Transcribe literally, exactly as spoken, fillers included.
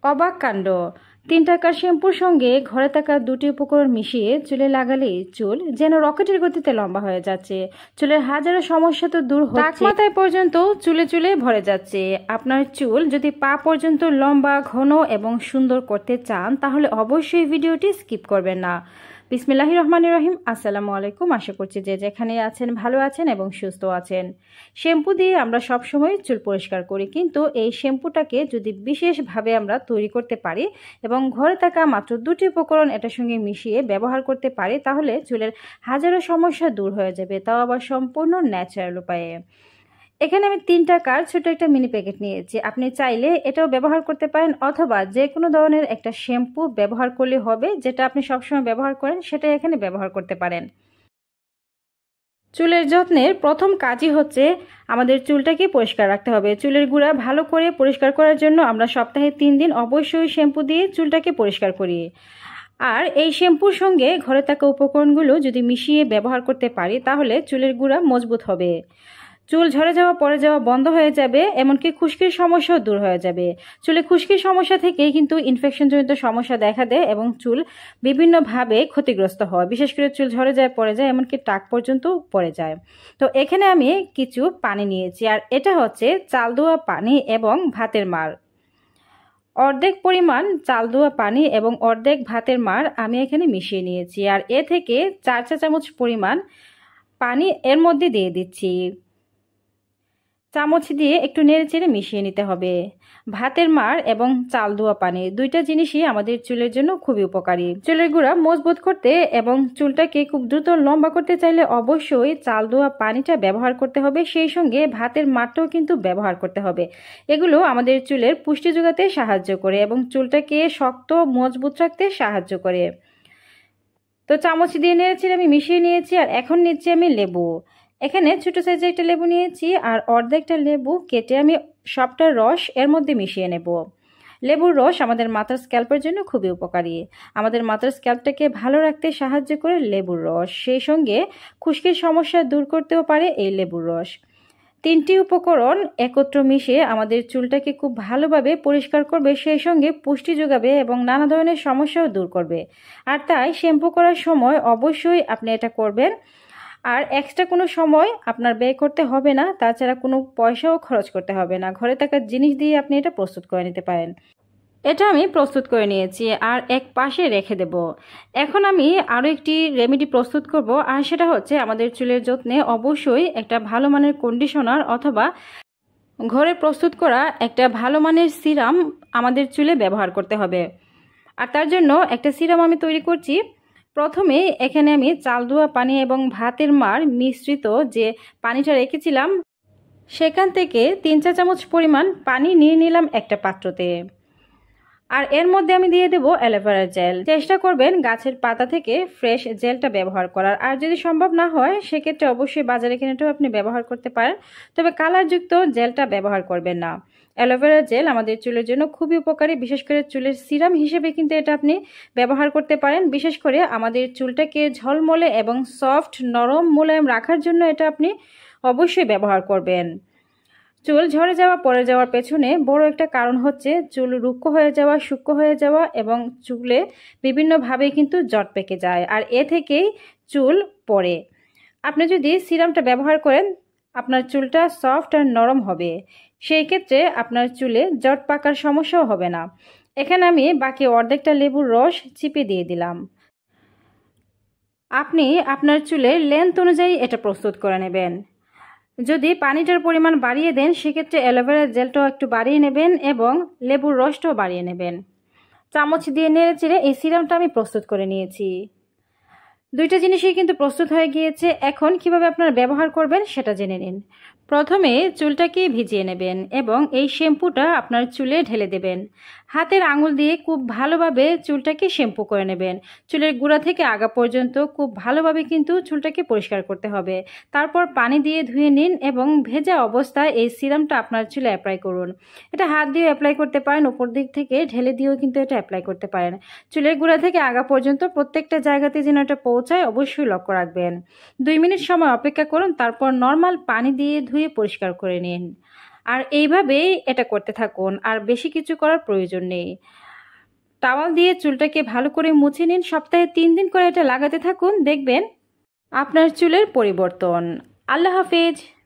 অবাক কাণ্ড! তিন টাকার শ্যাম্পুর সঙ্গে ঘরে থাকা দুটি উপকরণ মিশিয়ে চুলে লাগালেই চুল যেন রকেটের গতিতে লম্বা হয়ে যাচ্ছে। চুলের হাজারো সমস্যা তো দূর হচ্ছে, টাকমাথায় পর্যন্ত চুলে চুলে ভরে যাচ্ছে। আপনার চুল যদি পা পর্যন্ত লম্বা, ঘন এবং সুন্দর করতে চান তাহলে অবশ্যই ভিডিওটি স্কিপ করবেন না। বিসমিল্লাহির রহমানির রহিম। আসসালামু আলাইকুম। আশা করছি যে যেখানে আছেন ভালো আছেন এবং সুস্থ আছেন। শ্যাম্পু দিয়ে আমরা সবসময় চুল পরিষ্কার করি, কিন্তু এই শ্যাম্পুটাকে যদি বিশেষভাবে আমরা তৈরি করতে পারি এবং ঘরে থাকা মাত্র দুটি উপকরণ এটার সঙ্গে মিশিয়ে ব্যবহার করতে পারি তাহলে চুলের হাজারো সমস্যা দূর হয়ে যাবে, তাও আবার সম্পূর্ণ ন্যাচারাল উপায়ে। এখানে আমি তিন টাকার ছোট একটা মিনি প্যাকেট নিয়েছি। আপনি চাইলে এটাও ব্যবহার করতে পারেন, অথবা যে কোনো ধরনের একটা শ্যাম্পু ব্যবহার করলে হবে, যেটা আপনি সবসময় ব্যবহার করেন সেটাই এখানে ব্যবহার করতে পারেন। চুলের যত্নের প্রথম কাজই হচ্ছে আমাদের চুলটাকে পরিষ্কার রাখতে হবে। চুলের গুঁড়া ভালো করে পরিষ্কার করার জন্য আমরা সপ্তাহে তিন দিন অবশ্যই শ্যাম্পু দিয়ে চুলটাকে পরিষ্কার করি। আর এই শ্যাম্পুর সঙ্গে ঘরে থাকা উপকরণগুলো যদি মিশিয়ে ব্যবহার করতে পারি তাহলে চুলের গুঁড়া মজবুত হবে, চুল ঝরে যাওয়া পড়ে যাওয়া বন্ধ হয়ে যাবে, এমনকি খুশকির সমস্যাও দূর হয়ে যাবে। চুলে খুশকির সমস্যা থেকে কিন্তু ইনফেকশনজনিত সমস্যা দেখা দেয় এবং চুল বিভিন্নভাবে ক্ষতিগ্রস্ত হয়, বিশেষ করে চুল ঝরে যায় পড়ে যায়, এমনকি টাক পর্যন্ত পড়ে যায়। তো এখানে আমি কিছু পানি নিয়েছি, আর এটা হচ্ছে চাল ধোয়া পানি এবং ভাতের মাড়। অর্ধেক পরিমাণ চাল ধোয়া পানি এবং অর্ধেক ভাতের মাড় আমি এখানে মিশিয়ে নিয়েছি, আর এ থেকে চার চা চামচ পরিমাণ পানি এর মধ্যে দিয়ে দিচ্ছি। চামচ দিয়ে একটু নেড়ে চেড়ে মিশিয়ে নিতে হবে। ভাতের মাড় এবং চাল ধোয়া পানি দুইটা জিনিসই আমাদের চুলের জন্য খুবই উপকারী। চুলের গুঁড়া মজবুত করতে এবং চুলটাকে খুব দ্রুত লম্বা করতে চাইলে অবশ্যই চাল ধোয়া পানিটা ব্যবহার করতে হবে, সেই সঙ্গে ভাতের মাড়টাও কিন্তু ব্যবহার করতে হবে। এগুলো আমাদের চুলের পুষ্টি যোগাতে সাহায্য করে এবং চুলটাকে শক্ত মজবুত রাখতে সাহায্য করে। তো চামচ দিয়ে নেড়ে চেড়ে আমি মিশিয়ে নিয়েছি, আর এখন নিচ্ছি আমি লেবু। এখানে ছোট সাইজের একটা লেবু নিয়েছি, আর অর্ধেকটা লেবু কেটে আমি সবটা রস এর মধ্যে মিশিয়ে নেব। লেবুর রস আমাদের মাথার স্ক্যাল্পের জন্য খুবই উপকারী। আমাদের মাথার স্ক্যাল্পটাকে ভালো রাখতে সাহায্য করে লেবুর রস, সেই সঙ্গে খুশকির সমস্যা দূর করতেও পারে এই লেবুর রস। তিনটি উপকরণ একত্র মিশে আমাদের চুলটাকে খুব ভালোভাবে পরিষ্কার করবে, সেই সঙ্গে পুষ্টি যোগাবে এবং নানা ধরনের সমস্যাও দূর করবে। আর তাই শ্যাম্পু করার সময় অবশ্যই আপনি এটা করবেন, আর এক্সট্রা কোনো সময় আপনার ব্যয় করতে হবে না, তাছাড়া কোনো পয়সাও খরচ করতে হবে না। ঘরে থাকা জিনিস দিয়ে আপনি এটা প্রস্তুত করে নিতে পারেন। এটা আমি প্রস্তুত করে নিয়েছি আর এক পাশে রেখে দেব। এখন আমি আরও একটি রেমেডি প্রস্তুত করব, আর সেটা হচ্ছে আমাদের চুলের যত্নে অবশ্যই একটা ভালো মানের কন্ডিশনার অথবা ঘরে প্রস্তুত করা একটা ভালো মানের সিরাম আমাদের চুলে ব্যবহার করতে হবে। আর তার জন্য একটা সিরাম আমি তৈরি করছি। প্রথমে এখানে আমি চাল ধোয়া পানি এবং ভাতের মাড় মিশ্রিত যে পানিটা রেখেছিলাম সেখান থেকে তিন চা চামচ পরিমাণ পানি নিয়ে নিলাম একটা পাত্রতে, আর এর মধ্যে আমি দিয়ে দেবো অ্যালোভেরা জেল। চেষ্টা করবেন গাছের পাতা থেকে ফ্রেশ জেলটা ব্যবহার করার, আর যদি সম্ভব না হয় সেক্ষেত্রে অবশ্যই বাজারে কিনেটাও আপনি ব্যবহার করতে পারেন, তবে কালারযুক্ত জেলটা ব্যবহার করবেন না। অ্যালোভেরা জেল আমাদের চুলের জন্য খুবই উপকারী, বিশেষ করে চুলের সিরাম হিসেবে কিন্তু এটা আপনি ব্যবহার করতে পারেন। বিশেষ করে আমাদের চুলটাকে ঝলমলে এবং সফট নরম মোলায়েম রাখার জন্য এটা আপনি অবশ্যই ব্যবহার করবেন। চুল ঝরে যাওয়া পড়ে যাওয়ার পেছনে বড় একটা কারণ হচ্ছে চুল রুক্ষ হয়ে যাওয়া, সূক্ষ্ম হয়ে যাওয়া এবং চুলে বিভিন্নভাবে কিন্তু জট পেকে যায়, আর এ থেকেই চুল পড়ে। আপনি যদি সিরামটা ব্যবহার করেন আপনার চুলটা সফট আর নরম হবে, সেই ক্ষেত্রে আপনার চুলে জট পাকার সমস্যাও হবে না। এখানে আমি বাকি অর্ধেকটা লেবুর রস চিপে দিয়ে দিলাম। আপনি আপনার চুলের লেন্থ অনুযায়ী এটা প্রস্তুত করে নেবেন। যদি পানিটার পরিমাণ বাড়িয়ে দেন সেক্ষেত্রে অ্যালোভেরা জেলটাও একটু বাড়িয়ে নেবেন এবং লেবুর রসটাও বাড়িয়ে নেবেন। চামচ দিয়ে নেড়ে চেড়ে এই সিরামটা আমি প্রস্তুত করে নিয়েছি। দুইটা জিনিসই কিন্তু প্রস্তুত হয়ে গিয়েছে। এখন কিভাবে আপনারা ব্যবহার করবেন সেটা জেনে নিন। প্রথমে চুলটাকে ভিজিয়ে নেবেন এবং এই শ্যাম্পুটা আপনার চুলে ঢেলে দেবেন। হাতের আঙুল দিয়ে খুব ভালোভাবে চুলটাকে শ্যাম্পু করে নেবেন। চুলের গোড়া থেকে আগা পর্যন্ত খুব ভালোভাবে কিন্তু চুলটাকে পরিষ্কার করতে হবে। তারপর পানি দিয়ে ধুয়ে নিন এবং ভেজা অবস্থায় এই সিরামটা আপনার চুলে অ্যাপ্লাই করুন। এটা হাত দিয়ে অ্যাপ্লাই করতে পারেন, উপর দিক থেকে ঢেলে দিয়েও কিন্তু এটা অ্যাপ্লাই করতে পারেন। চুলের গোড়া থেকে আগা পর্যন্ত প্রত্যেকটা জায়গাতে যেন এটা পৌঁছায় অবশ্যই লক্ষ্য রাখবেন। দুই মিনিট সময় অপেক্ষা করুন, তারপর নর্মাল পানি দিয়ে ধুয়ে পরিষ্কার করে নিন। আর এইভাবেই এটা করতে থাকুন, আর বেশি কিছু করার প্রয়োজন নেই। টাওয়াল দিয়ে চুলটাকে ভালো করে মুছে নিন, সপ্তাহে তিন দিন করে এটা লাগাতে থাকুন, দেখবেন আপনার চুলের পরিবর্তন। আল্লাহ হাফেজ।